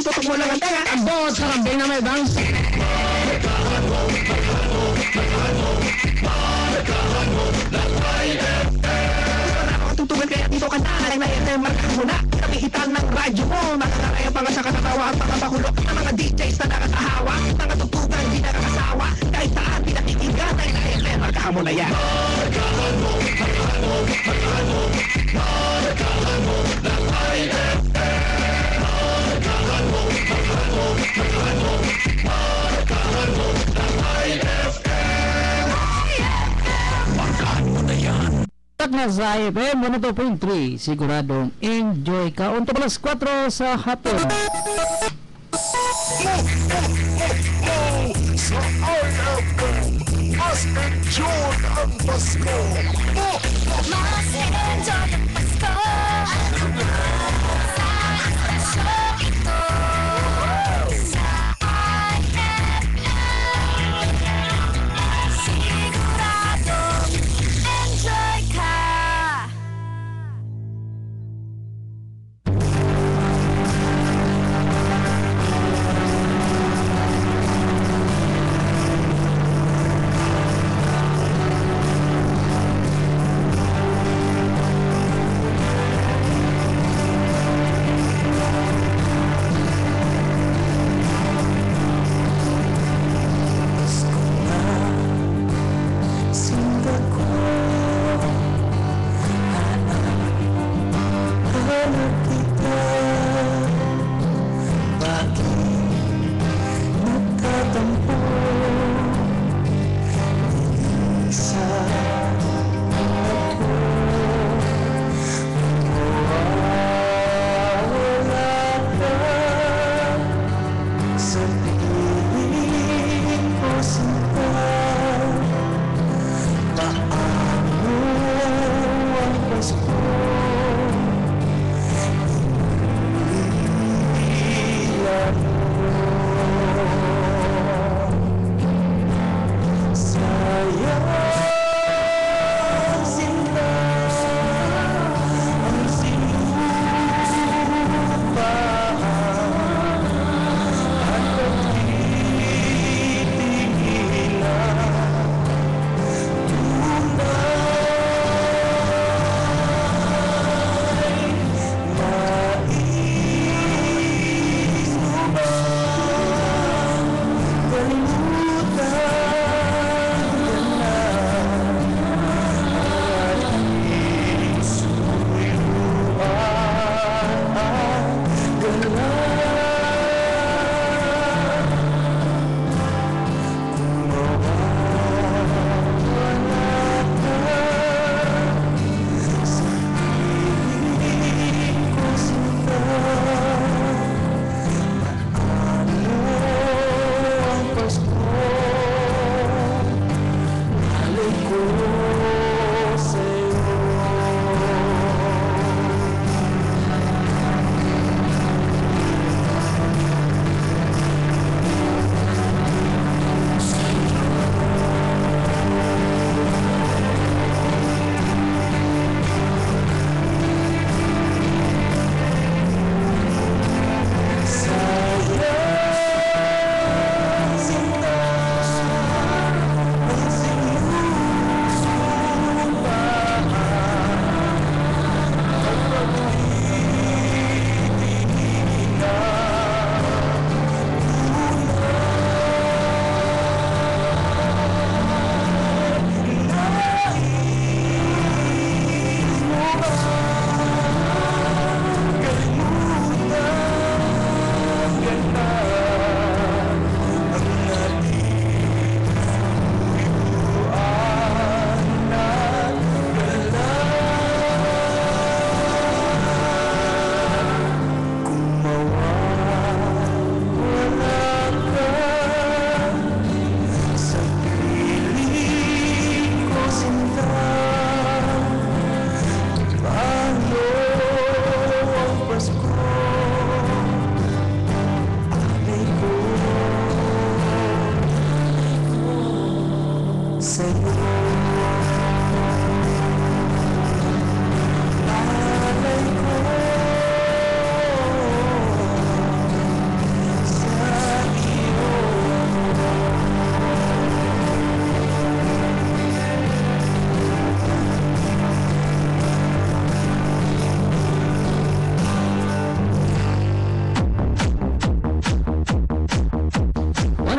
tutok mo lang ang tanga. Ang bawat karambing na may bangs. Tutugan kaya dito ka na. Ay na FM, markahan mo na. Kapihitan ng radyo mo. Nakakaya pa nga sa katatawa at mga bakulok. Ang mga DJs na nakakahawa. Mga tutugan di nakakasawa. Kahit saan pinakikinggan. Ay na FM, markahan mo na yan. Markahan mo, markahan mo, markahan mo. Markahan mo ng IFM. Markahan mo, markahan mo, markahan mo. Markahan mo ng IFM. Markahan mo na yan. At na sa IFM 102.3, siguradong enjoy ka. Unto alas 4 sa hapon. Sa IFM, mas enjoy ang Pasko. Mas enjoy ang Pasko. Sa istasyong ito. Sa IFM. Siguradong enjoy ka.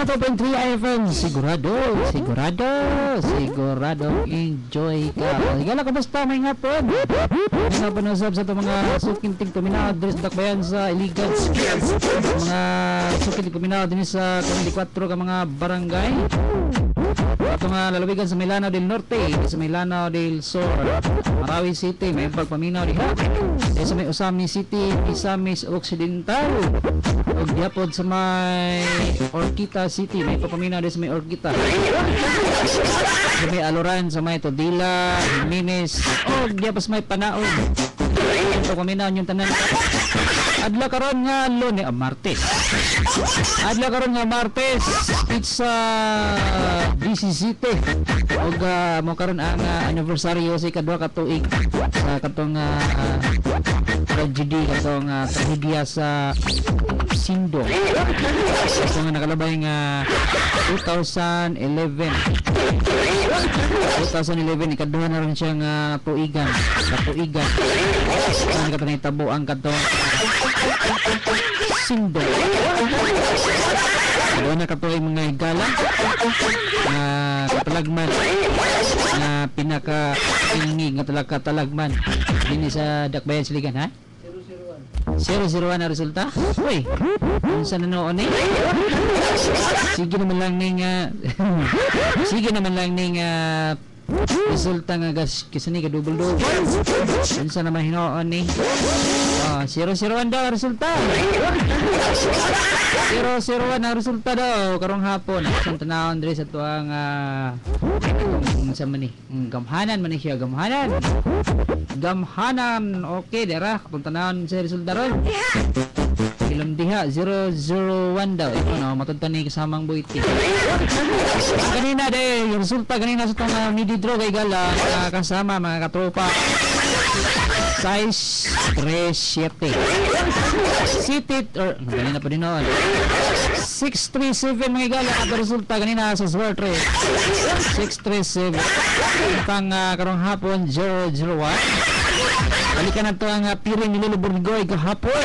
102.3 IFM, sigurado enjoy ka. Higala, kamusta may hapon? Mga panusap sa itong mga sukinting kuminaw din sa Dakbayan sa Iligan, mga sukinting kuminaw din sa 24 ka mga barangay, ito nga lalawigan sa Milano del Norte, sa Milano del Sur, Marawi City, may pagpaminaw diha. Sa may Usami City, Misamis Occidental, o diapod sa may Orquita City, may papaminaw din sa may Orquita. Sa may Aloran, sa may Todila, Jimenez, o diapod sa may Panaog. Ito paminaw yung tanan. Adla karon nga Martes. Adla karon nga Martes, it's DC City. Og mo karon ang anniversary sa ikadua ka tuig sa katong tragedy, katong trahedya sa Sindo. Ito nga nakalabay nga 2011, ikaduha na rin siya nga tuigan. Saan ka tanay-tabo ang katong Sindo. Ikaduha na katuig mga higala na katalagman, na pinaka-ingig nga katalagman din sa Dakbayan Siligan, ha? 001 na resulta? Uy, kung saan na noon eh? Sige naman lang ning resulta nga kisani ka double-double. Kung saan naman hinoon eh? 001 daw resulta. 001 na resulta daw karong hapon. Sa tanawon diri sa tuang sa mani gamhanan man siya, gamhanan. Okay dira kung tanawon sa resulta ron. Ilam diha 001 daw. Ito no, matudtan ni kasamang buiti. Kanina de yung resulta kanina sa tong midi-draw kay gala kasama mga katropa. Size 37. Seated or kanina pa din noon. 637 mga gala at resulta kanina sa Sword 3. 637. Pang karong hapon 001. Balikan na ito ang piring ni Lolo Burgoy kahapon.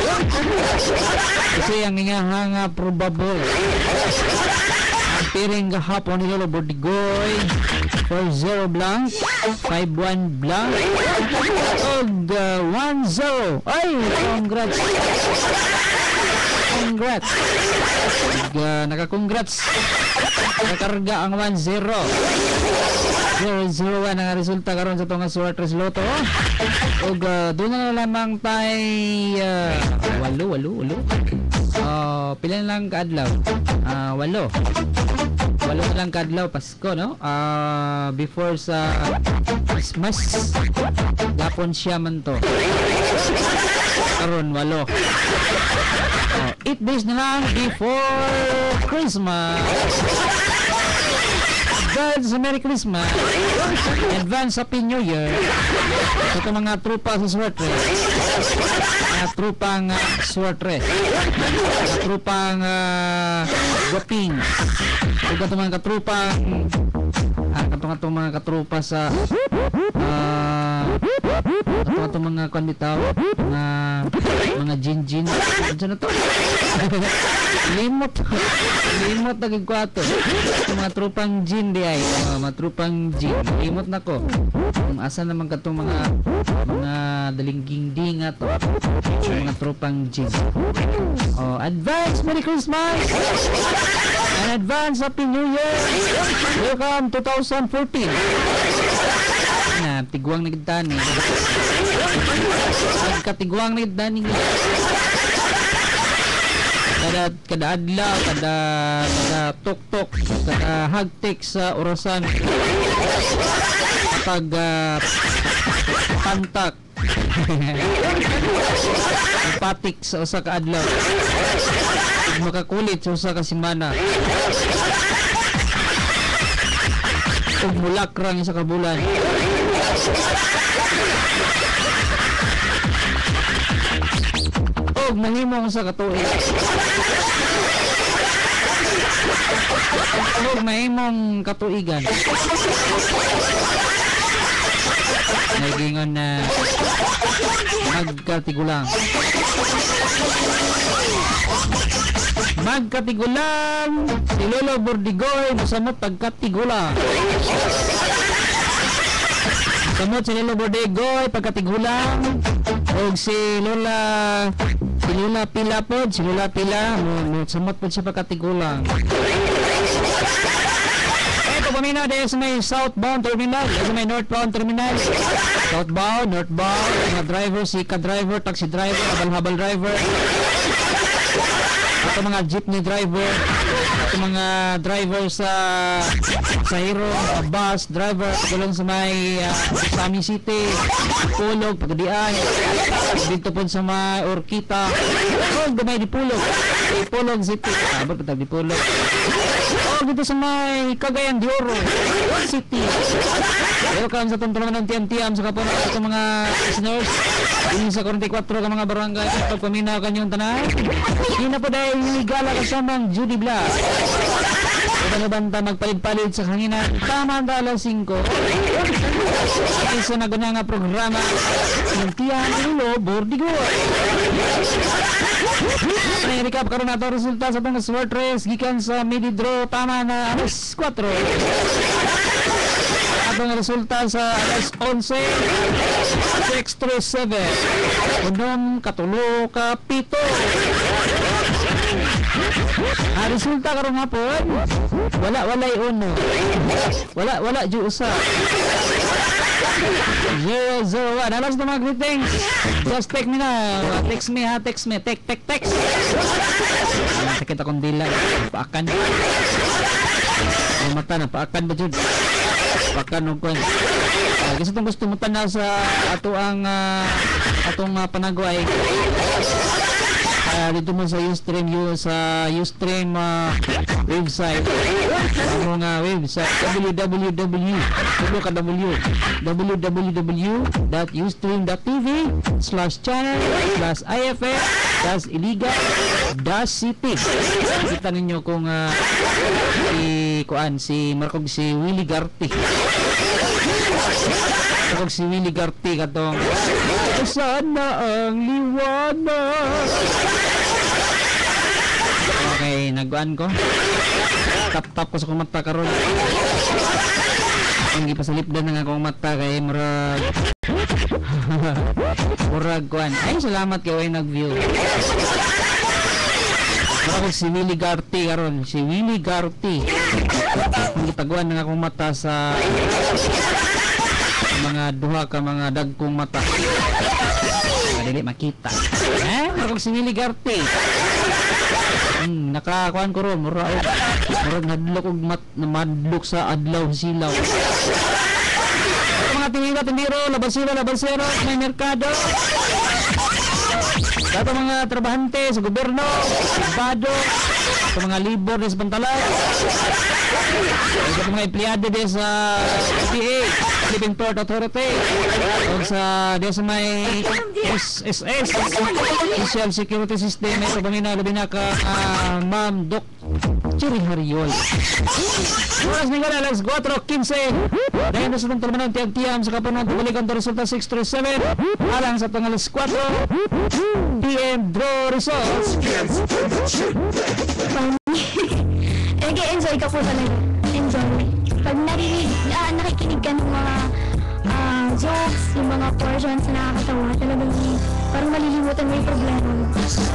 Kasi ang ingahanga probable. Ang piring kahapon ni Lolo Burgoy 40 blank, 51 blank, og 10. Ay, congrats. Naka-congrats. Nakarga ang 10. 001 ang resulta karon sa itong Suarez Lotto. Og doon na lamang tay 8 pila na lang kaadlaw. 8 na lang kaadlaw Pasko, no? Before sa Christmas gapon siya man to. Karon 8. 8 days na lang before Christmas. Advance Merry Christmas, advance Happy New Year sa itong mga trupa sa Suarez, mga trupang Suarez, mga trupang Guaping, ug itong mga katrupang itong mga katrupa sa itong mga kanditaw, mga jinjin, ano na to? limot naging kwato. Itong mga trupang jin di ay mga trupang jin, limot na ko kung asa naman ka itong mga dalingging to, mga trupang jin. Advance Merry Christmas and advance Happy New Year. Welcome 2014 na tiguang nagdani. Katiguang nagdani kada adlaw, kada tok-tok, kada hagtik sa orasan, kapag pantak patik sa usa ka adlaw, makakulit sa usa ka semana, ug mulakrang sa kabulan. Og mahimong sa katuig. Og mahimong katuigan. Nagingon na magkatigulang. Magkatigulang si Lolo Bordigoy masamot pagkatigulang. Samot si Lolo Bordigoy pagkatigulang. Og si Lola Pila po, si Lola Pila samot po siya pagkatigulang. Ito pamina dahil sa may southbound terminal, dahil sa may northbound terminal. Southbound, northbound, mga driver, si ka-driver, taxi driver, habal-habal driver. Ito mga jeepney driver, ito mga driver sa hero, bus driver, tulong sa may Sami City, Pulog, Pagadian, dito po sa may Orquita, gamay di Pulog City, abot patag di Pulog. Dito sa may Cagayan de Oro City. Welcome sa tuntunan ng TMTM sa kapon sa mga listeners. Ini sa 44 ka mga barangay pagpamina kanyang tanan. Ina po dahil higala kasamang Judy Blas. Ito na banta magpalit-palit sa kanina. Tama ang alas 5. Isa na ganyan nga programa ng Tiyan Ulo Bordigoy. Recap karon nato resulta sa itong sword race gikan sa midi draw tama na alas 4. Atong resulta sa alas 11 637 unom katulo ka pito. Resulta karon hapon walay uno wala ju usa 001. Alas na mga greetings. Just text me na. Text me ha. Text me. Text. Sakit akong dila. Paakan. Ang mata na. Paakan ba dyan? Paakan o kwan. Kasi itong gusto mo tanaw sa atong panagway. Dito mo sa Ustream website ang mga website www.ustream.tv/channel/ifa-iliga-city. Kita ninyo kung si Marcog si Willie Garti. Marcog si Willie Garti katong sana ang liwanag. Okay, nagkuan ko. Tap ko sa kong mata karon. Ang gipasalipdan na nga akong mata kay murag kuan. Ay, salamat kay way nag-view. Ako si Willie Garti karon, si Willie Garti. Ang gitaguan na nga akong mata sa mga duha ka mga dagkong mata. Dili makita. Ako si Willie Garti. Nakakuan ko ron, murag nadlok og madlok sa adlaw silaw. Mga tindiro, labasero, may merkado. Sa mga trabahante sa gobyerno, bado, sa mga libor sa pantalan. Sa mga empleyado din sa PA, Philippine Port Authority, o sa may SSS, Social Security System, ito bangina, labi na ka, Ma'am Doc Chiri Hariol. Oras ni gana, alas 4:15. Dahil na sa itong tulmanan, tiyam-tiyam sa kapunan, tubalikan to resulta 637. Alang sa itong alas 4 PM draw results. Nag-enjoy ka po talaga. Enjoy. Pag nakikinig ka ng mga jokes, yung mga portions na nakakatawa, talagang parang malilimutan mo yung problema mo.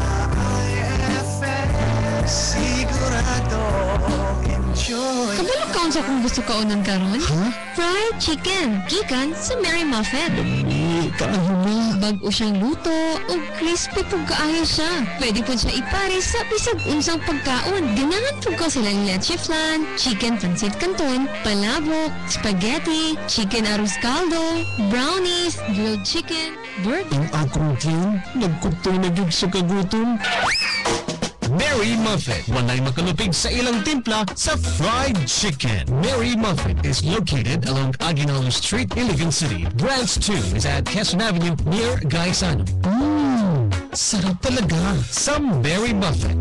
Kabalo kaon sa kung gusto kaunan karon? Fried chicken, gikan sa Mary Muffet. Bag-o siyang luto o crispy pug kaayo siya. Pwede po siya ipares sa bisag unsang pagkaon. Ganahan po ko silang leche flan, chicken pancit canton, palabok, spaghetti, chicken arroz caldo, brownies, grilled chicken, burger. Ang akong team, nagkutoy na gig sa kagutom. Mary Muffet, walay makalupig sa ilang timpla sa fried chicken. Mary Muffet is located along Aguinaldo Street, Iligan City. Branch 2 is at Quezon Avenue near Gaisano. Sarap talaga sa Mary Muffet.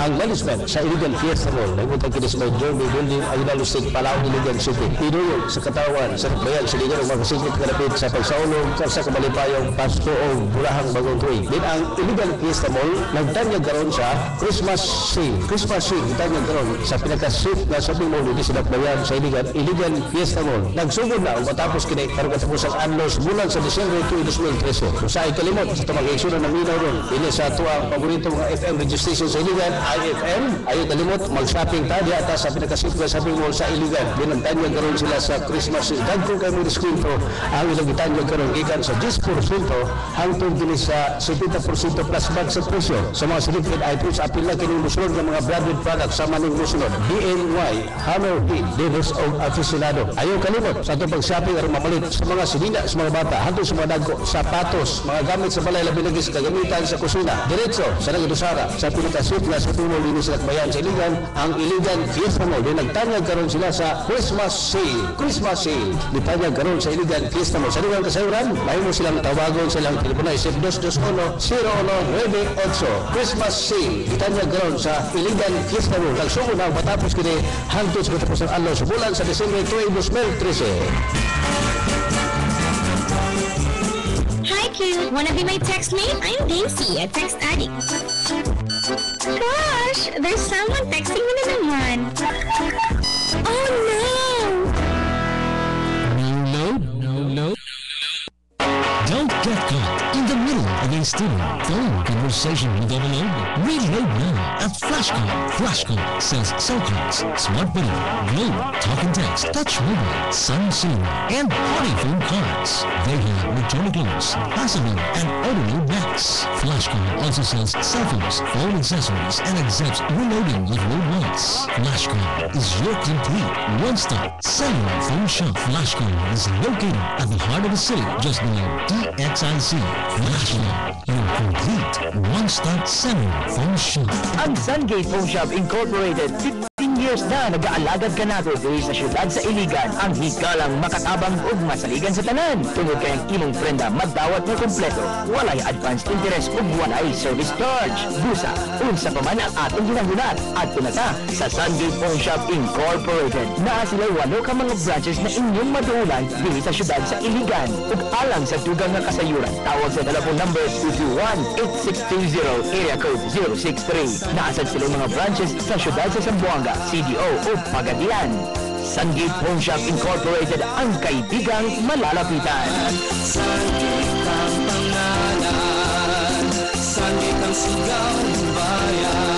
ang management sa Iligan Fiesta Mall nagutang kini sa Journey Building Aguinaldo Street, Palawan, Iligan City. Pinuyog sa katawan sa bayan sa Iligan ug makasingkit kalapit sa pagsaulog sa kamalipayong Pasko o Burahang Bagong Tuig. Din ang Iligan Fiesta Mall nagtanyag karon sa Christmas Sale. Christmas Sale gitanyag karon sa pinaka-sweet na shopping mall dito sa Dakbayan sa Iligan Fiesta Mall. Nagsugod na matapos kini karon katapos ang anlos bulan sa Disyembre 2013. Kung sa ikalimot sa tumag-iksuna ng minaw ron ini sa tuwang paborito mga FM registration sa Iligan, IFM. Ayaw kalimot mag-shopping ta di ata sa pinaka-sweet na shopping mall sa Iligan. Din nagtanyag karon sila sa Christmas Sale. Dagko kay mo diskwento ang ilang gitanyag karon gikan sa 10% hangtod dinhi sa 70% plus bag sa presyo sa mga selected items. Apil na kining musunod ng mga branded products sa maning musunod DNY, Hammerhead, Davis o Aficionado. Ayaw kalimot sa itong pag-shopping aron mamalit sa mga sinina sa mga bata hangtod sa mga dagko, sapatos, mga gamit sa balay labi lagi sa kagamitan sa kusina. Diretso sa Nagdusara sa pinaka-sweet na sa tulo din sa Dakbayan sa Iligan, ang Iligan Fiesta Mall. Din nagtanyag karon sila sa Christmas Sale. Christmas Sale. Ditanyag karon sa Iligan Fiesta Mall. Sa lugar kasayuran, may mo silang tawagon silang telepono isip 221-0198. Christmas Sale. Ditanyag karon sa Iligan Fiesta Mall. Nagsugod na matapos kini hangtod sa katapos ng anlos bulan sa Disyembre 2013. Hi, Q. Wanna be my text mate? I'm Daisy, a text addict. Gosh, there's someone texting me na naman. Oh, no! Don't get caught in the middle of a student phone conversation with overload. Reload now at Flashcall. Flashcall sells cell cards, smart video, Globe, talk and text, touch mobile, Sun Cinema, and party phone cards. They have electronic loans, passive loan, and auto loan backs. Flashcall also sells cell phones, phone accessories, and accepts reloading with loan loans. Flashcall is your complete one-stop cellular phone shop. Flashcall is located at the heart of the city, just below DXIC. Flashcall, your complete one-stop cellular phone shop. Ang Sungate Phone Shop Incorporated, 15 years na nag-aalagad ka nato diri sa syudad sa Iligan. Ang hikalang makatabang ug masaligan sa tanan. Tungod kay ang imong prenda magdawat nga kompleto. Walay advanced interest ug walay service charge. Busa, unsa pa man ang atong ginahunat. At pinata sa Sungate Phone Shop Incorporated. Naa sila 8 ka mga branches na inyong maduulan diri sa syudad sa Iligan. Ug alang sa dugang nga kasayuran, tawag sa telephone number 221-8620, area code 063. Naasad sila mga branches sa syudad sa Zamboanga, CDO o Pagadian. Sungate Phone Shop Incorporated, ang kaibigang malalapitan. Sungate ang pangalan, Sungate ang sigaw ng bayan.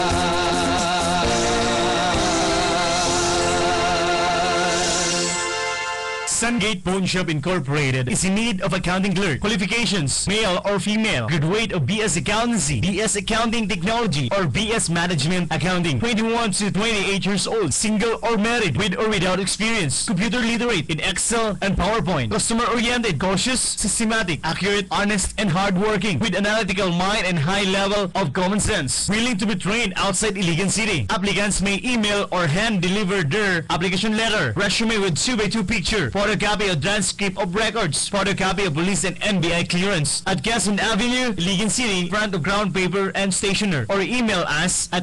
Sungate Phone Shop Incorporated is in need of accounting clerk. Qualifications: male or female. Graduate of BS Accountancy, BS Accounting Technology, or BS Management Accounting. 21 to 28 years old. Single or married, with or without experience. Computer literate in Excel and PowerPoint. Customer-oriented, cautious, systematic, accurate, honest, and hardworking. With analytical mind and high level of common sense. Willing to be trained outside Iligan City. Applicants may email or hand-deliver their application letter, resume with 2x2 picture, photocopy of transcript of records, photocopy of police and NBI clearance at Quezon Avenue, Iligan City, front of ground paper and stationer, or email us at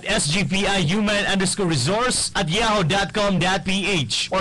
sgpi_human_resource@yahoo.com.ph or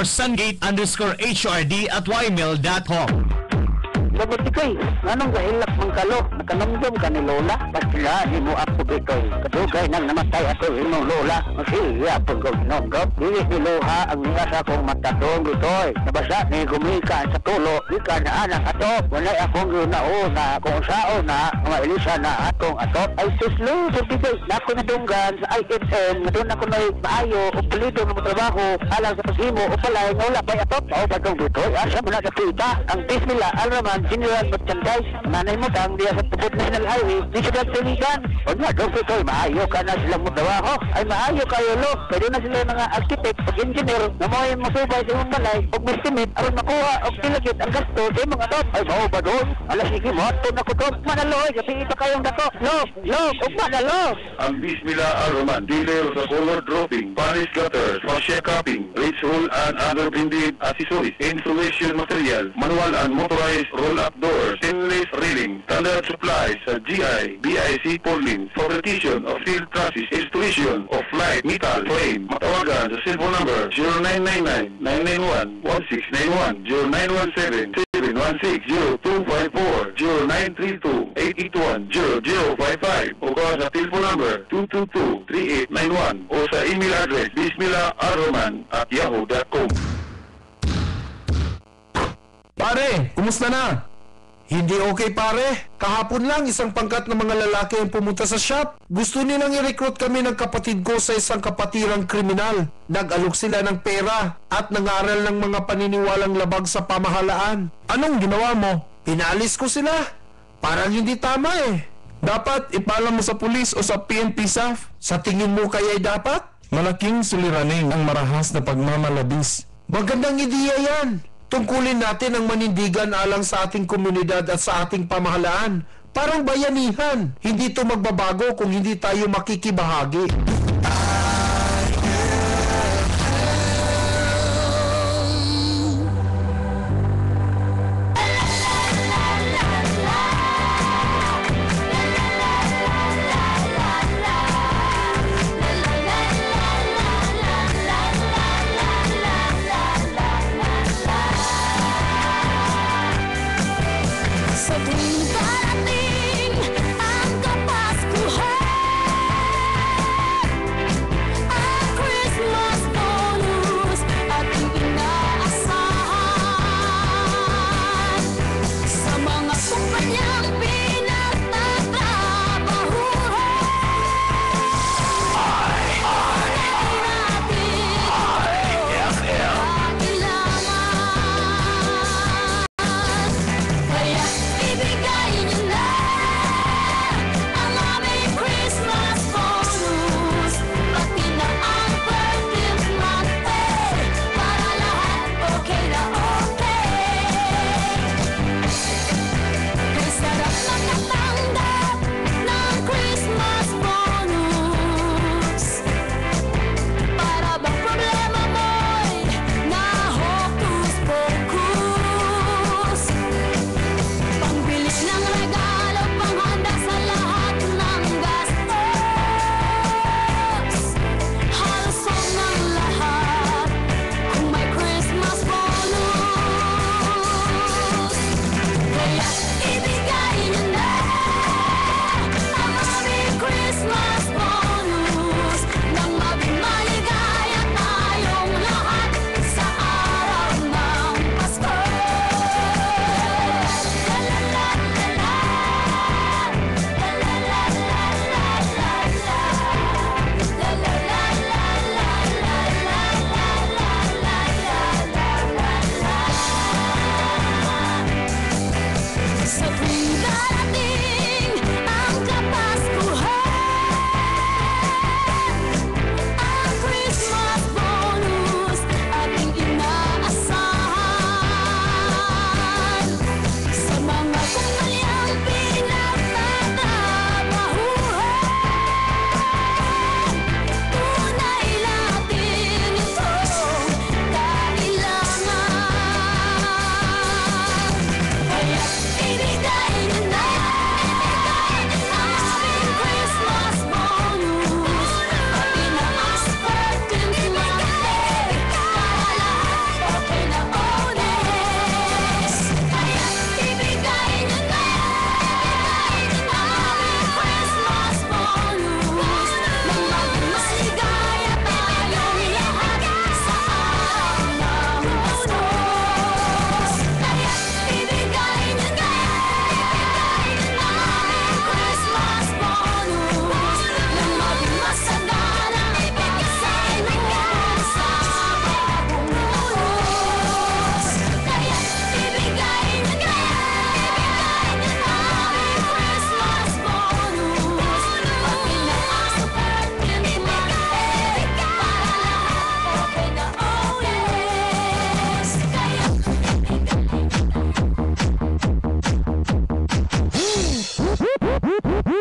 sungate_hrd@ymail.com. Labot ikoy, anong kahilak mong kalo? Nakanamdam ka ni Lola? Basta di mo ako ikoy. Kadugay nang namatay ako imong Lola. Masiya po ko ginogop. Dili niluha ang mga sa akong matatong itoy. Nabasa ni gumika sa tulo. Ika na anak ato. Walay akong ginauna. Kung sao na, mga ilisa na atong ato. Ay suslo, itoy. Nako nadunggan sa IFM. Doon ako na maayo o pulido ng trabaho. Alang sa pasimo o palay. Wala pa ato. Pao pa itong itoy. Asa mo na nakita. Ang bismillah, alraman. General merchandise, nanay mo kang diya sa tubod National Highway, di siya tinigan. O nga, doon ito, maayo ka na silang magdawaho. Ay maayo kayo, lo. Pwede na sila mga architect o engineer na mo yung masubay sa imong balay o estimate aron makuha o tilagit ang gasto sa imong atot. Ay, mao ba doon? Alas, sige mo, ito na ko doon. Manaloy, sige pa kayong dako. Log, ugma na log. Ang Bismillah Ar-Rahman, dealer sa color dropping, varnish gutters, fascia capping, ridge roll and other blended accessories, insulation material, manual and motorized roll-up doors, stainless railing, standard supplies sa GI, BIC Portland, fabrication of steel trusses, installation of light metal frame. Matawagan sa cellphone number 0999-991-1691, 0917-716-0254, 0932-881-0055 o ka sa telephone number 222-3891 o sa email address bismillaharroman@yahoo.com. Pare, kumusta na? Hindi okay pare. Kahapon lang isang pangkat ng mga lalaki ang pumunta sa shop. Gusto nilang i-recruit kami ng kapatid ko sa isang kapatirang kriminal. Nag-alok sila ng pera at nangaral ng mga paniniwalang labag sa pamahalaan. Anong ginawa mo? Pinalis ko sila. Parang hindi tama eh. Dapat ipalam mo sa pulis o sa PNP SAF. Sa tingin mo kaya'y dapat? Malaking suliraning ang marahas na pagmamalabis. Magandang ideya yan. Tungkulin natin ang manindigan alang sa ating komunidad at sa ating pamahalaan. Parang bayanihan. Hindi ito magbabago kung hindi tayo makikibahagi. Sa tuwing darating ang Kapaskuhan,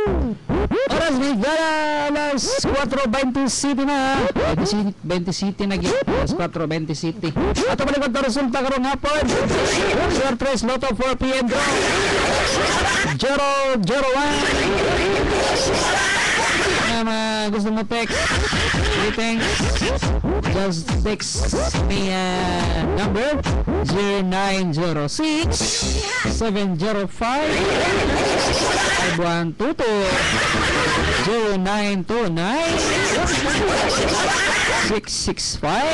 Oras ni Gala, alas 4:27 na. 27 na gid. Alas 4:27. Ato balik ang resulta karong hapon. Sir 3 Lotto 4 PM draw. 001. Gusto mo text anything, just text me number 0906 705 5122 0929 665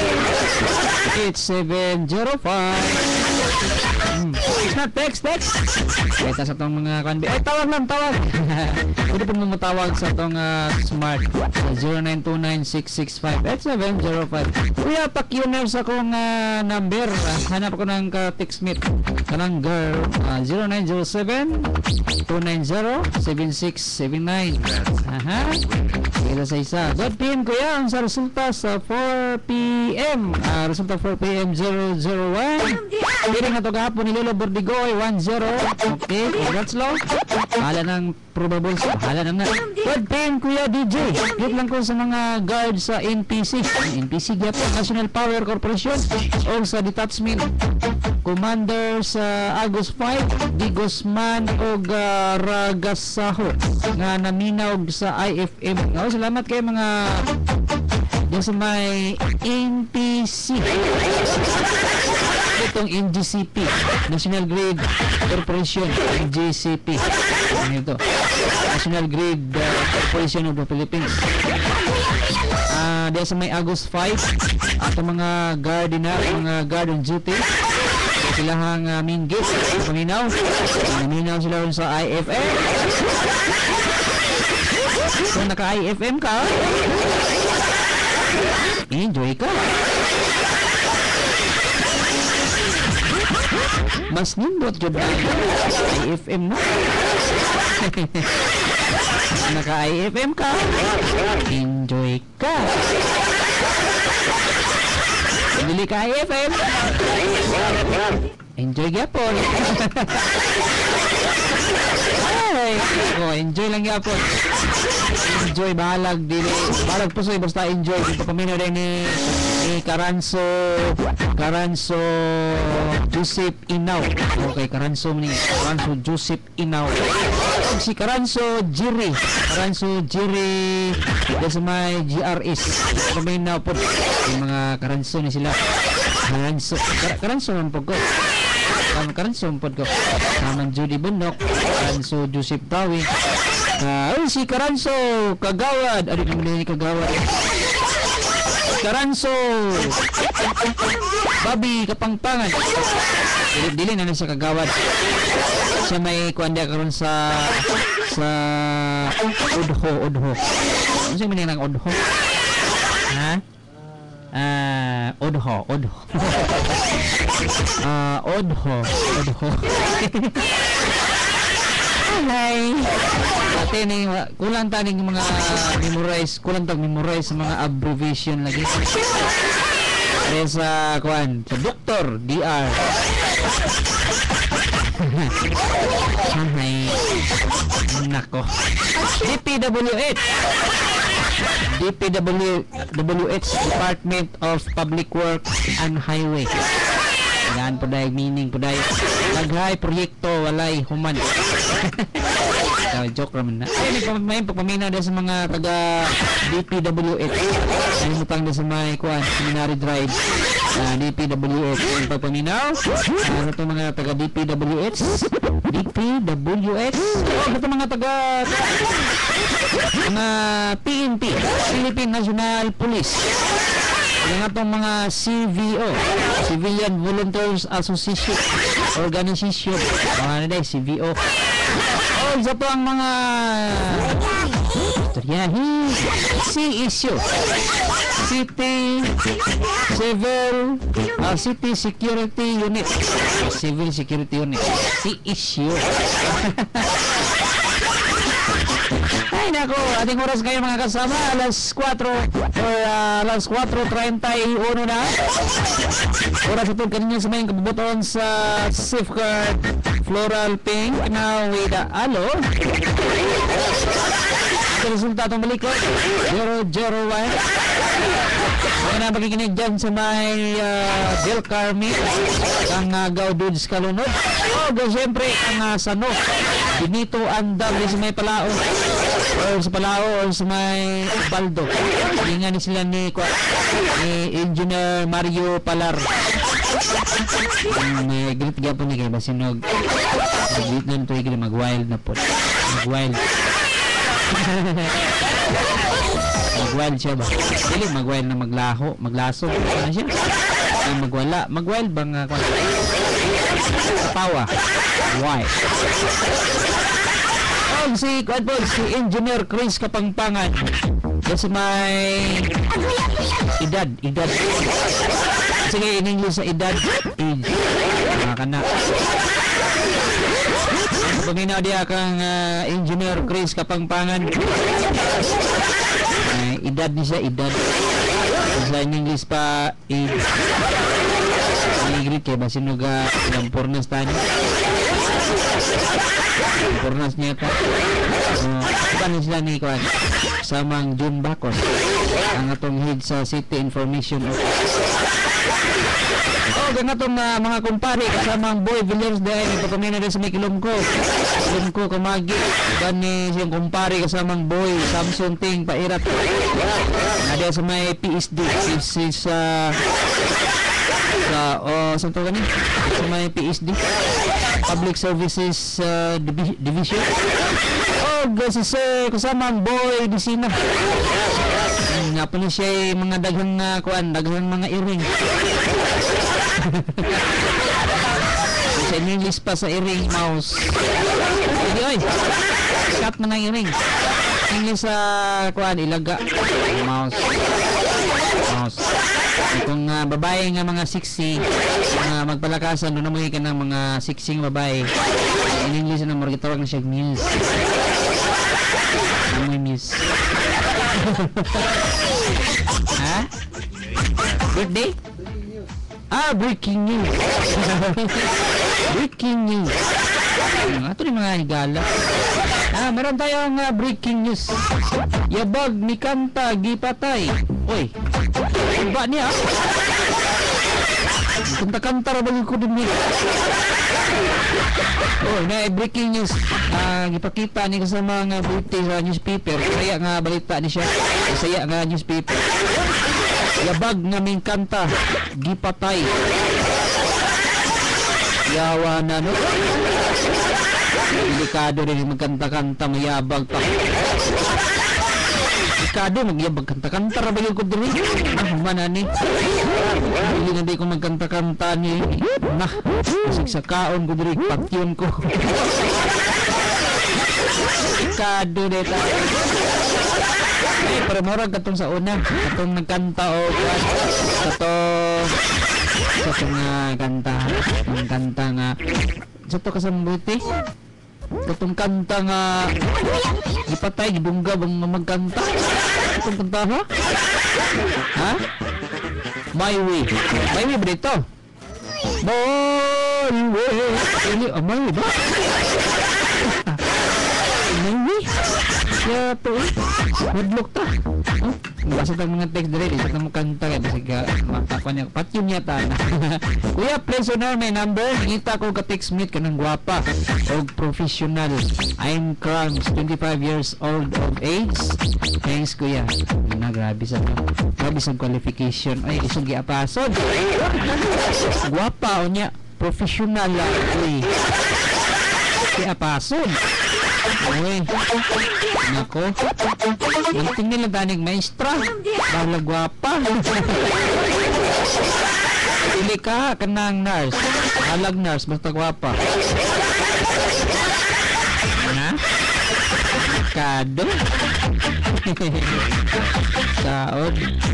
8705. It's not text. Ito sa itong mga kanbi. Ay, tawag. Pwede po mo matawag sa itong smart 0929-665-8705. Kuya, pakyuner sa akong number. Hanap ko ng ka-textmate. Kanang girl, 0907-290-7679. Aha. Ito sa isa. Good PM, kuya. Ang sa resulta sa 4 PM. Resulta 4 PM 001. Piring na ito kahapon ni Lolo Bordigoy 10. Okay, congrats lo. Hala ng probables. Hala na. Good PM, kuya DJ. Hit lang ko sa mga guard sa NPC. NPC gyapon, National Power Corporation o sa detachment commander sa Agos 5, Di Guzman o Ragasaho nga naminaw sa IFM. Salamat kay mga diyan sa may NPC. Itong NGCP, National Grid Corporation, NGCP. Ano ito? National Grid Corporation of the Philippines. Diyan sa may Agos 5, at mga guard on duty. Sila hang main gate, paminaw. Naminaw sila rin sa IFM. Kung naka-IFM ka, enjoy ka. Mas nimbot jud IFM mo. Naka-IFM ka, enjoy ka. Dili ka IFM, enjoy gyapon. Enjoy lang gyapon. Enjoy bahalag dili. Bahalag pusoy basta enjoy. Dito paminaw din ni Karanso Joseph Inaw. Okay, Karanso Joseph Inaw. Si Karanso Jiri sa may GRS. Paminaw po yung mga Karanso ni sila. Karanso man po ko. Karanso man po ko. Naman Judy Bundok, Karanso Joseph Tawi. Si Karanso Kagawad. Ano naman ni Kagawad? Karanso Babi Kapangpangan. Dili na sa Kagawad. Siya may kuanda karon sa Odho. Ano siya minang Odho? Ha? Odho. Hi. Ate ni kulang taning mga memorize sa mga abbreviation lagi. Sa Dr. DR. Hi. Nako. DPWH, Department of Public Works and Highway. Gaan po dahil meaning po dahil naghay proyekto walay human. Joke naman na. May pagpaminaw din sa mga taga DPWH. Ay mutang din sa may Seminary Drive. DPWH yung pagpaminaw. Ito mga taga DPWH. Ito mga taga PNP, Philippine National Police. Yung itong mga CVO, Civilian Volunteers Association Organization, mga na CVO. Sa po ang mga istoryahin, CSU, City Security Unit, Civil Security Unit, CSU. Ay nako, ating oras kayo mga kasama, alas 4:31 na. Oras ito kanina sa may kabubuton sa Safeguard Floral Pink. Now with Alo. Sa resultatong malikot, 0-0-1. Mga na makikinig dyan sa may Del Carmen, ang Gaududes Kalunod. Siyempre, ang Sano, Benito Andam, sa may Palao, or sa Palao, or sa may Baldo. Hindi nga ni sila ni Engineer Mario Palar. May galit nga po ni kayo, basinog. Galit na ito, mag-wild na po. Mag-wild. Mag-wild siya ba? Hindi, mag-wild na maglaho, maglaso. Ano siya? Ay, magwala. Mag-wild bang kapawa? Why? Si Engineer Chris Kapangpangan. Kasi may edad. Sige, in English sa edad, age. Mga kana. Pagina dia kang Engineer Chris Kapangpangan. Edad ni siya, edad. Sa in English pa, age. Ingrid kaya basinog ilang pornas tani. Pornas niya ta. Paano sila ni Kwan? Samang June Bacos. Ang atong head sa City Information Office. Ang atong mga kumpare kasamang Boy Villiers dahil ipapamina rin sa may Kilomco Kamagi. Gani siyang kumpare kasamang Boy Samson Ting Pairat. Ada sa may PSD. This is saan to ganin? Sa may PSD Public Services Division. Si Sir kasamang Boy Disina. Nga po na siya mga daghang daghang mga earring. Sa English pa sa earring mouse. Hindi oy. Cut na ng earring. English sa ilaga mouse. Kung babae nga mga sexy magpalakasan doon na mga ka ng mga sexy babae. In English na margitawag na siya muse. Amoy muse. Ha? Birthday? Breaking news. Breaking news. Ito yung mga higala. Meron tayong breaking news. Yabag ni Kanta gipatay. Oy. Iba niya. Kanta-kanta ra bagi ko din ni. Na breaking news. Gipakita ni kasama nga bulti sa newspaper. Saya nga balita ni siya. Saya nga newspaper. Yabag nga ming Kanta gipatay. Yawa na no. Delikado rin magkanta-kanta mayabag pa. Delikado magyabag kanta-kanta ra ba yung kudri? Manani. Hindi na di ko magkanta-kanta ni sa kaon kudri patyon ko. Delikado dito. Pero morag katong sa una, katong nagkanta o katong kanta, ang kanta nga sa to kasambuti. Katong kanta nga ipatay gibungga bang magkanta. Katong kanta ha? Ha? My way ba dito? My way. My way ba? My way? Kaya po madlock ta. Basta tayong mga text dire, isa na mo kanta kaya basta ka patyong yata na. Kuya, please honor my number. Ngita ko ka-text meet ka ng gwapa o professional. I'm Krams, 25 years old of age. Thanks kuya. Grabe sa qualification. Ay, isang giapasod. Gwapa o niya. Professional lang. Uy. Giapasod. Uy. Nako. Munting nila danig maestra. Bala gwapa. Pili ka kanang nurse. Halag nurse basta gwapa. Na? Kado. Saod.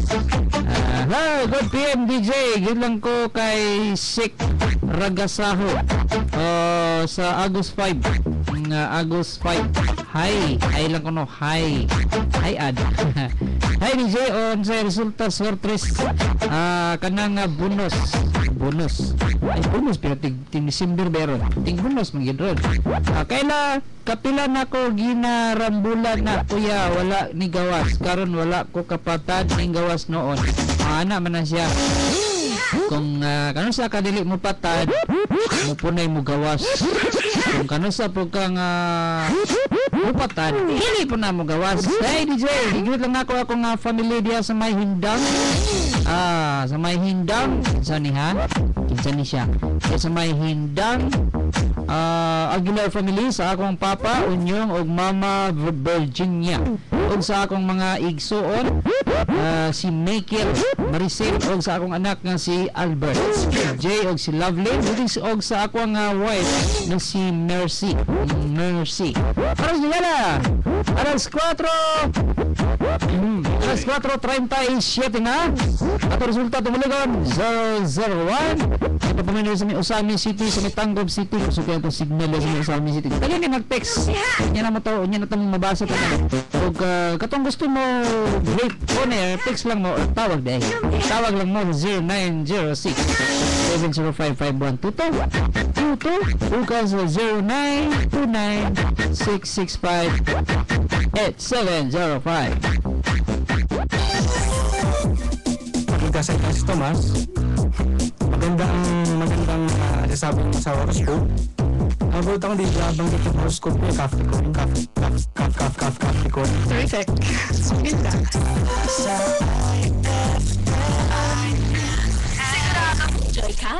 Good PM DJ. Yun lang ko kay Sik Ragasaho. Sa August 5. August 5. Hi lang ko no. Hi ad. Hi DJ, on sa resulta sortres kanang bonus. Ay bonus pero ting December beron. Ting bonus magid ron. Kaila kapila nako ginarambulan na kuya wala ni gawas karon wala ko kapatad ning gawas noon. Ana man na siya. Kung kano sa kadili mo patad mo punay mo gawas. Kung kano sa po kang upatan, dili po na mo gawas. Hey DJ, higit lang ako akong family diya sa may hindang. Sa may hindang, kinsa ni ha? Kinsa ni siya? Sa may hindang, Aguilar family sa akong papa, Unyong og mama Virginia. Og sa akong mga igsoon, si Michael, Maricel og sa akong anak nga si Albert, si Jay og si Lovely, og sa akong wife nga si Mercy. Para sigala. Alas 4:37 na. At ang resulta tumuligon 001. Ito pamilya sa may Usami City, sa may Tanggap City. So kaya itong signal sa may Usami City. Kaya niya nag-text. Yan na mo to, yan na itong mabasa ka na. Kung katong gusto mo break on air, text lang mo or tawag dahil. Tawag lang mo 0906 705-5122 ukas 0929-665-8705. Pagkasay ka si Tomas, magandang sasabi mo sa horoscope. Ang buta ko dito habang dito yung horoscope niya, Capricorn. Terrific. Ganda. Joy ka.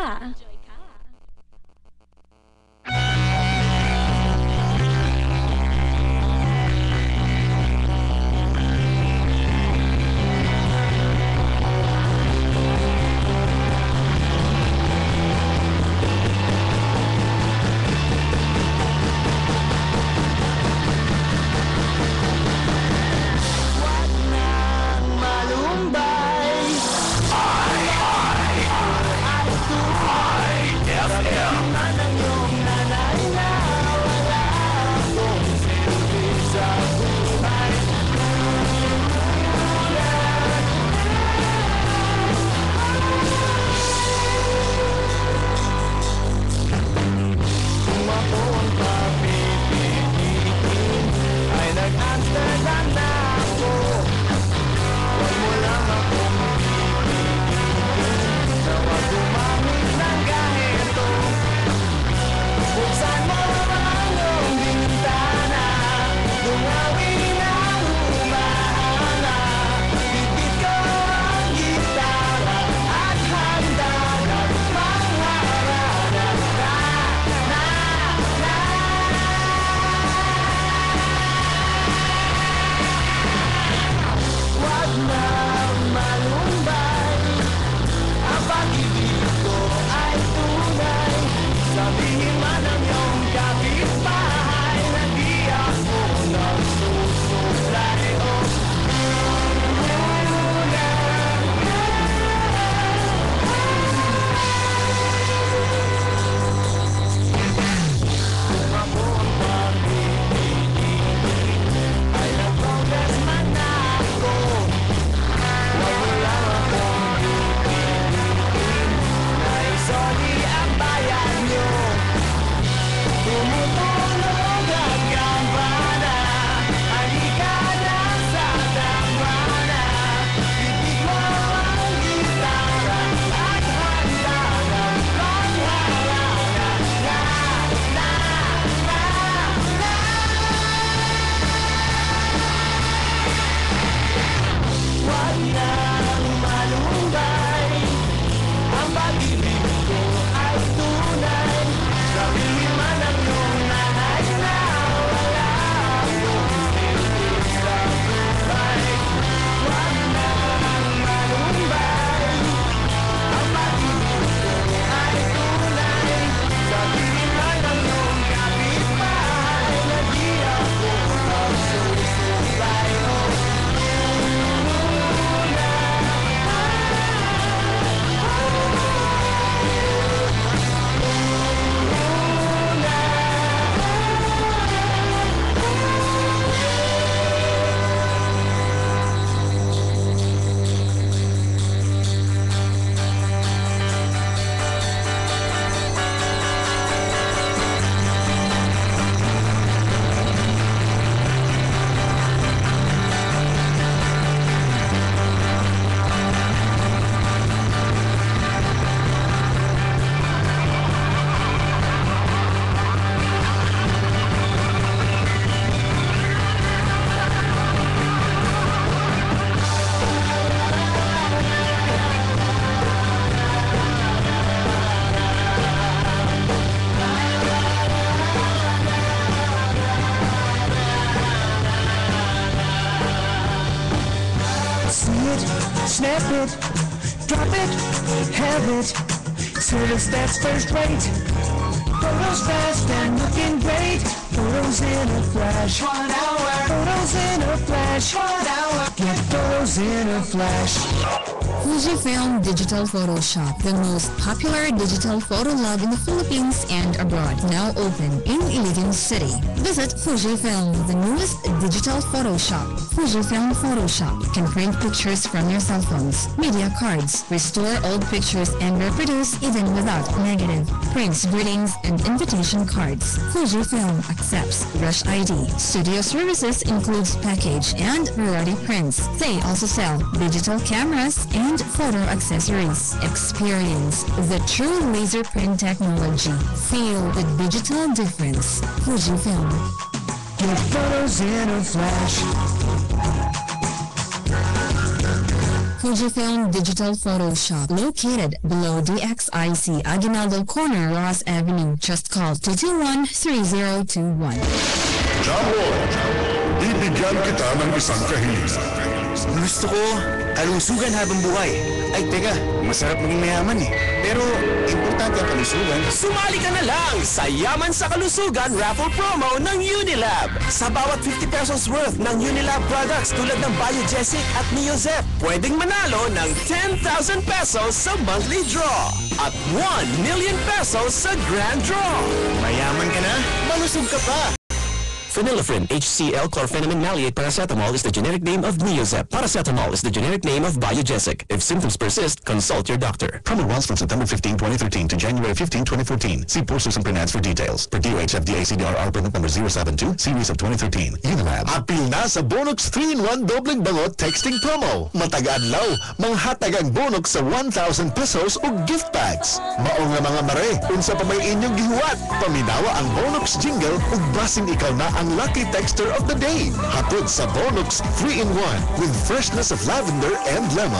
Maluwag Snap it, drop it, have it. Service that's first rate. Photos fast and looking great. Photos in a flash. 1 hour. Photos in a flash. 1 hour. Get photos in a flash. Fujifilm Digital Photoshop, the most popular digital photo lab in the Philippines and abroad, now open in Iligan City. Visit Fujifilm, the newest digital Photoshop. Fujifilm Photoshop can print pictures from your cell phones, media cards, restore old pictures and reproduce even without negative, prints greetings and invitation cards. Fujifilm accepts Rush ID. Studio services includes package and priority prints. They also sell digital cameras and photo accessories. Experience the true laser print technology. Feel the digital difference. Fujifilm. Get photos in a flash. Fujifilm Digital Photoshop, located below DXIC Aguinaldo Corner, Ross Avenue. Just call 221-3021. Jambon, bibigyan kita ng isang kahilingan. Gusto ko, kalusugan habang buhay. Ay, teka, masarap maging mayaman eh. Pero, importante ang kalusugan. Sumali ka na lang sa Yaman sa Kalusugan raffle promo ng Unilab. Sa bawat 50 pesos worth ng Unilab products tulad ng Biogesic at Neozep, pwedeng manalo ng 10,000 pesos sa monthly draw at 1 million pesos sa grand draw. Mayaman ka na? Malusog ka pa! Phenylephrine, HCl, chlorpheniramine maleate paracetamol is the generic name of Neozep. Paracetamol is the generic name of Biogesic. If symptoms persist, consult your doctor. Promo runs from September 15, 2013 to January 15, 2014. See posters and print ads for details. Per DOH FDA CDRR permit number 072, series of 2013. Unilab. Apil na sa Bonux 3-in-1 Dobling Bangot Texting Promo. Matag-adlaw, manghatag ang Bonux sa 1,000 pesos o gift bags. Maong nga mga mare, unsa pa may inyong gihuwat. Paminawa ang Bonux jingle ug basing ikaw na ang lucky texter of the day. Hatod sa Bonux 3-in-1 with freshness of lavender and lemon.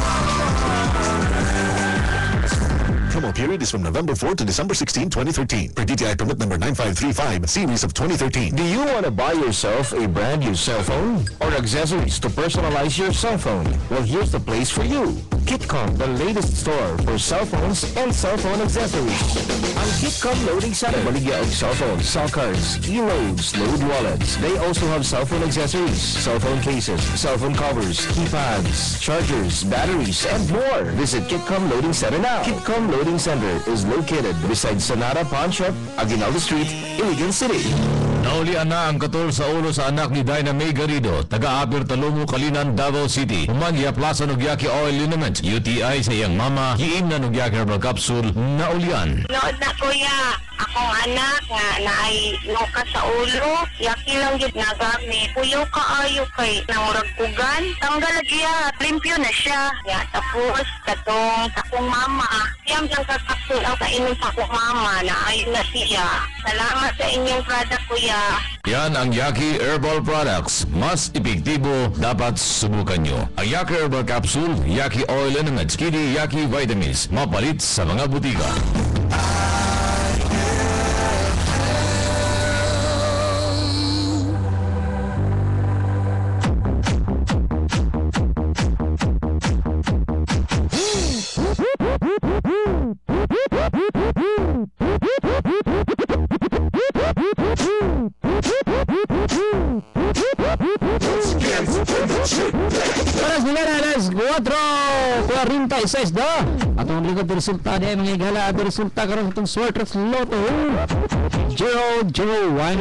Promo period is from November 4 to December 16, 2013. Per DTI permit number 9535, series of 2013. Do you want to buy yourself a brand new cell phone or accessories to personalize your cell phone? Well, here's the place for you. Kitcom, the latest store for cell phones and cell phone accessories. Ang Kitcom Loading Center, baligya og cell phones, cell cards, e-loads, load wallets. They also have cell phone accessories, cell phone cases, cell phone covers, keypads, chargers, batteries, and more. Visit Kitcom Loading Center now. Kitcom Loading Center is located beside Sonata Pawn Shop, Aguinaldo Street, Iligan City. Naulian na ang katol sa ulo sa anak ni Dinah May Garrido, taga-Apir Talomo, Kalinan, Davao City. Umagya plaza Nugyaki Oil Liniment, UTI sa iyang mama, hiim na Nugyaki Herbal Capsule, naulian. Nood na kuya, akong anak nga naay loka sa ulo, yaki lang yun nagamit. Puyo kaayo kay namurag kugan, tanggal lagi limpyo na siya. Ya, tapos katong akong mama, siyam lang kakapsul ang kainom sa akong mama, naayos na siya. Salamat sa inyong product kuya. Yan ang Yaki Herbal Products. Mas epektibo, dapat subukan nyo. Ang Yaki Herbal Capsule, Yaki Oil Liniment, Kidi Yaki Vitamins, mapalit sa mga butika. Alas 4:46 da. Atong likod resulta di ay mga igala at resulta karon itong Swertres Lotto 001.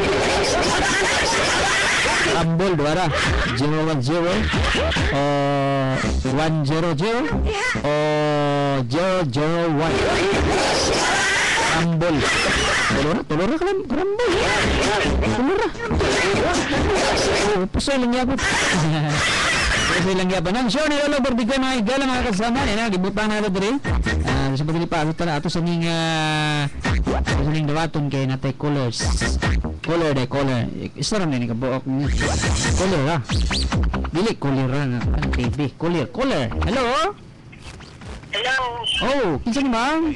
Ambol dwara 010 o 100 o 001. Ambol. Tulura ka lang, karambol. Tulura. Pusoy lang yapot. Pusoy lang yapot. Nang sure nila lang, berdigay mga igala mga kasama. Gibutang na ito diri. Sa pagkilipa, ito sa ning dawaton kay natay colors. Color day, color. Isa rin na kabuok niya. Color ha. Dili, color na. TV. Color. Hello? Hello. Oh, kinsa ni ma'am?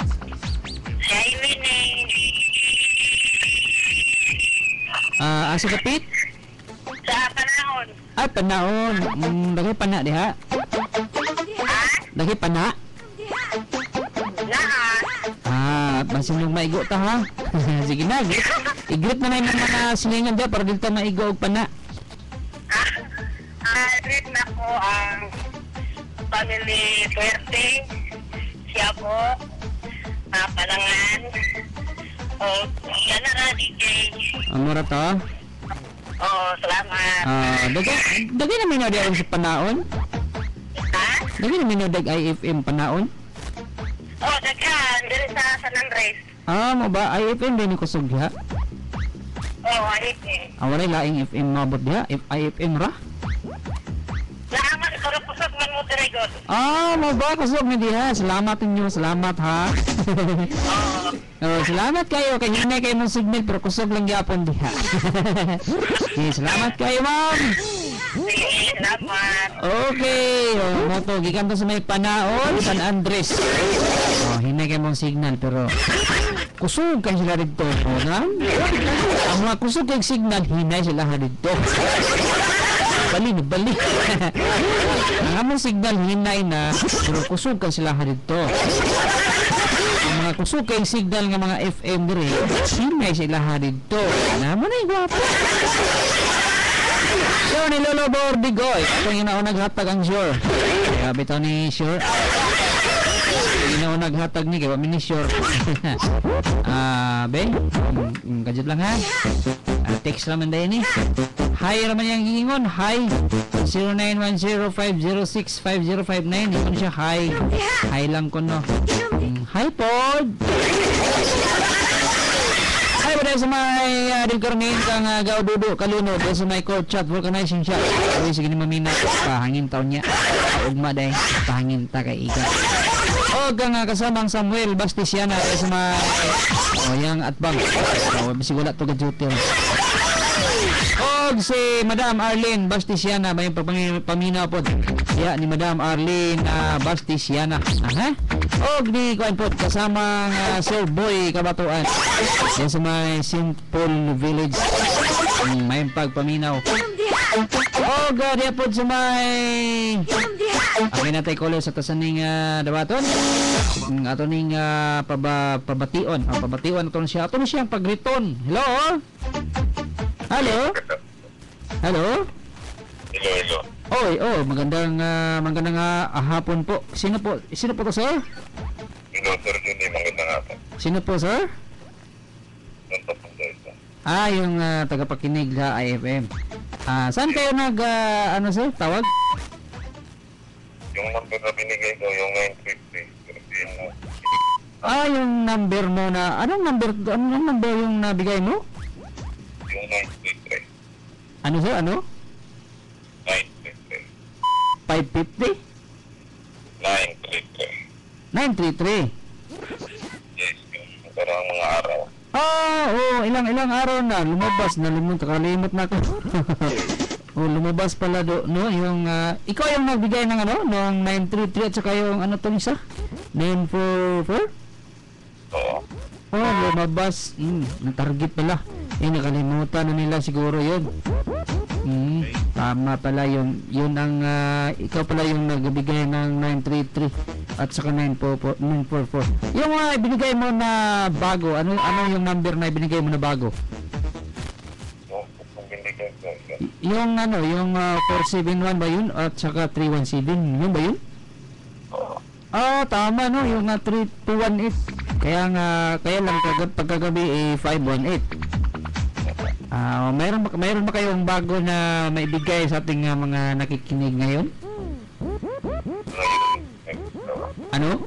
Asa kapit? Sa panahon. Panahon. Bagay pana diha. Lagi pa na? Basin yung maigo ta ha. Sige na, i-greet na yung mga silingan dyan para dito maigo og pana. Greet na ko ang family birthday. Siya po, Palangan. O, yan na DJ. Amora to? Oo, salamat. Dagi na minod yung sa panaon? Ha? Dagi na minod ang IFM panaon? Oo, daghan. Dili sa San Andres. Mo ba? IFM din ko sugya? Oo, IFM. Walay laing FM mabot diha? IFM ra? Salamat, pero kusog man mo tiregon. Mo ba? Kusog na diha. Salamat ninyo. Salamat ha. Salamat kayo. Kaya hinay kayo mong signal pero kusog lang yapon diha. Salamat kayo, ma'am. Sige, salamat. Okay. Moto, gikan to sa may panaon, San Andres. Hinay kayo mong signal pero kusog kayo sila dito. Ang mga kusog kayo signal, hinay sila dito. Balik. Ang among signal hinay na pero kusog ka sila dito. Ang mga kusog kay signal ng mga FM dire, hinay sila dito. Naman ay gwapo. Yo ni Lolo Bordigoy, ito yung naghatag ang Sure. Grabe to ni Sure. Yung naghatag ni kaya ni Sure. Kajut lang ha. Text naman dahil ni. Hi naman yung hihingon. Hi 0910-506-5059. Yun siya. Hi lang ko no. Hi pod. Hi ba sa may Dilkarnin kang Gaududo Kalunod sa may court chat vulcanizing shot. Sige ni mamina pahangin taon niya. Ugma dahil pahangin ta kay Ika. O kang kasamang Samuel Bastisiana sa may yang atbang. Bisigula to ka-duty. Og si Madam Arlene Bastisiana may paminaw po. Ya ni Madam Arlene Bastisiana. Og ni kuan po kasama Sir Boy Kabatuan. Yan sa may St. Paul Village. May pagpaminaw. Og diya po sa may amin natay kolor sa tasaning dawaton. Ato ning pabation. Pabation ato siya. Ato siya ang pagriton. Hello? Hello? Oy, magandang hapon po. Sino po to, sir? Dr. Juni, magandang hapon. Sino po, sir? Yung tagapakinig sa IFM. Saan kayo sir, tawag? Yung number na binigay ko, yung 933. Yung number mo na, anong number yung nabigay mo? Yung 933. Ano sir, ano? 933. 550? 933. 933? Yes, yung parang mga araw. Ilang araw na, lumabas na, kalimot na ako. Lumabas pala no, yung, ikaw yung nagbigay ng noong 933 at saka yung itong isa? 944? Oo. Lumabas, na-target pala. Nakalimutan na nila siguro yun. Tama pala yun ang ikaw pala yung nagbigay ng 933 at saka 944. Yung ibinigay mo na bago, ano yung number na ibinigay mo na bago? Yung yung 471 ba yun at saka 317, yun ba yun? Tama no, yung 3218. Kaya lang pagkagabi 518. Mayroon ba kayong bago na maibigay sa ating mga nakikinig ngayon? Ano?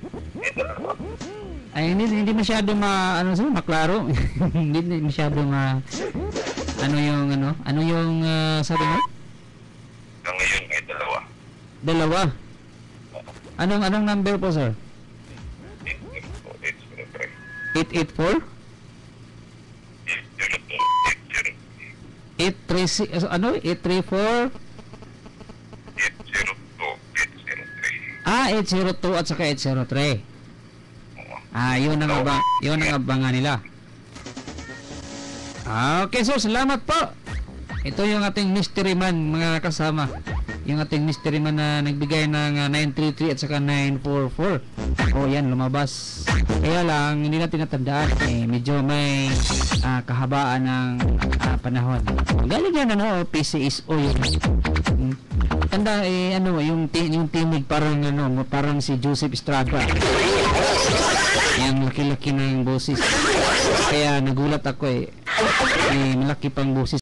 Ay hindi masyado maklaro. Hindi masyado ano yung sabi mo? Ngayon may dalawa. Anong number po, sir? 884? 836 834? 802 at saka 803. Yun ang abangan nila. Okay, sir, salamat po. Ito yung ating mystery man, mga kasama. yung ating mystery man na nagbigay ng 933 at saka 944. O yan, lumabas. Kaya lang, hindi natin natandaan. Medyo may kahabaan ng panahon. Galing yan, PCSO yun. Tanda, yung tinig parang si Joseph Estrada. Yung laki-laki ng boses. Kaya nagulat ako malaki pang boses